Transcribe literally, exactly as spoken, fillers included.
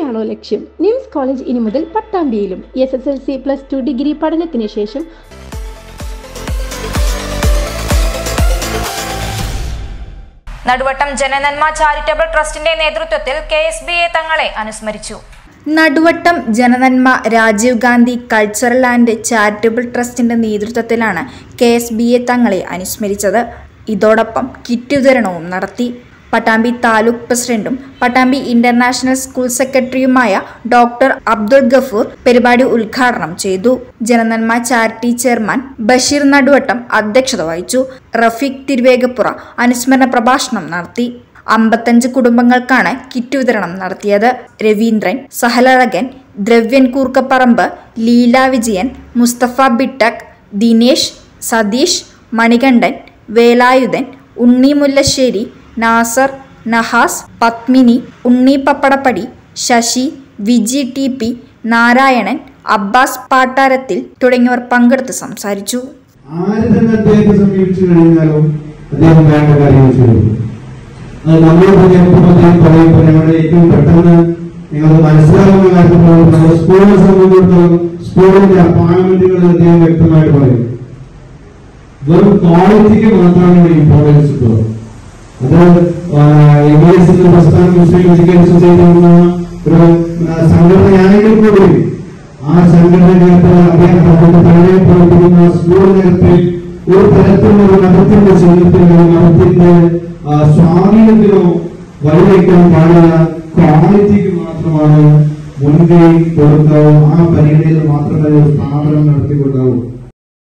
തന്നെയാണോ ലക്ഷ്യം? Nymphs college ഇനി മുതൽ പട്ടാമ്പിയിലും. S S L C plus two degree പഠനത്തിന് ശേഷം നടുവട്ടം ജനനന്മ ചാരിറ്റബിൾ ട്രസ്റ്റിന്റെ നേതൃത്വത്തിൽ കെ എസ് ബി എ തങ്ങളെ അനുസ്മരിച്ചു. Naduvattom Jananamma Rajiv Gandhi cultural and charitable ട്രസ്റ്റിന്റെ നേതൃത്വത്തിലാണ് കെ എസ് ബി എ തങ്ങളെ അനുസ്മരിച്ചത്. ഇതോടൊപ്പം കിറ്റ് വിതരണവും നടത്തി. പട്ടാമ്പി താലൂക്ക് പ്രസിഡന്റും പട്ടാമ്പി ഇന്റർനാഷണൽ സ്കൂൾ സെക്രട്ടറിയുമായ ഡോക്ടർ അബ്ദുൾ ഗഫൂർ പരിപാടി ഉദ്ഘാടനം ചെയ്തു. ജനനന്മ ചാരിറ്റി ചെയർമാൻ ബഷീർ നടുവട്ടം അധ്യക്ഷത വഹിച്ചു. റഫീഖ് തിരുവേഗപ്പുറ അനുസ്മരണ പ്രഭാഷണം നടത്തി. അമ്പത്തഞ്ച് കുടുംബങ്ങൾക്കാണ് കിറ്റ് വിതരണം നടത്തിയത്. രവീന്ദ്രൻ, സഹലഴകൻ, ദ്രവ്യൻ കൂർക്കപ്പറമ്പ്, ലീല വിജയൻ, മുസ്തഫ ബിട്ടക്, ദിനേശ്, സതീഷ്, മണികണ്ഠൻ, വേലായുധൻ, ഉണ്ണി മുല്ലശ്ശേരി, നാസർ, നഹാസ്, പത്മിനി, ഉണ്ണി പപ്പടപ്പടി, ശശി, വിജി ടി പി, നാരായണൻ, അബ്ബാസ് പാട്ടാരത്തിൽ തുടങ്ങിയവർ പങ്കെടുത്ത് സംസാരിച്ചു. ഏറ്റവും പെട്ടെന്ന് നിങ്ങൾ മനസ്സിലാവുന്ന കാര്യത്തിൽ സ്കൂളിനെ സംബന്ധിച്ചിടത്തോളം സ്കൂളിന്റെ അപ്പോയിന്റ്മെന്റുകൾ അദ്ദേഹം വ്യക്തമായിട്ട് പറയും. വെറും ക്വാളിറ്റിക്ക് മാത്രമാണ് ഇമ്പോർട്ടൻസ് കിട്ടുക. അത് എം ഇ എസ് പ്രസ്ഥാനം മുസ്ലിം എഡ്യൂക്കേഷൻ സൊസൈറ്റി എന്ന ഒരു സംഘടനയാണെങ്കിൽ കൂടി ആ സംഘടനകൾക്ക് അദ്ദേഹം തലയിൽ പ്രവർത്തിക്കുന്ന സ്കൂളുകൾക്ക് ഒരു തരത്തിലുള്ള മതത്തിന്റെ ചിഹ്നത്തിനോ മതത്തിന്റെ സ്വാധീനത്തിനോ വഴിവെക്കാൻ പാടില്ല. ക്വാളിറ്റിക്ക് മാത്രമാണ് മുൻകൈ കൊടുക്കാവൂ. ആ പരിഗണനയിൽ മാത്രമേ സ്ഥാപനം നടത്തിക്കൊണ്ടാവൂ.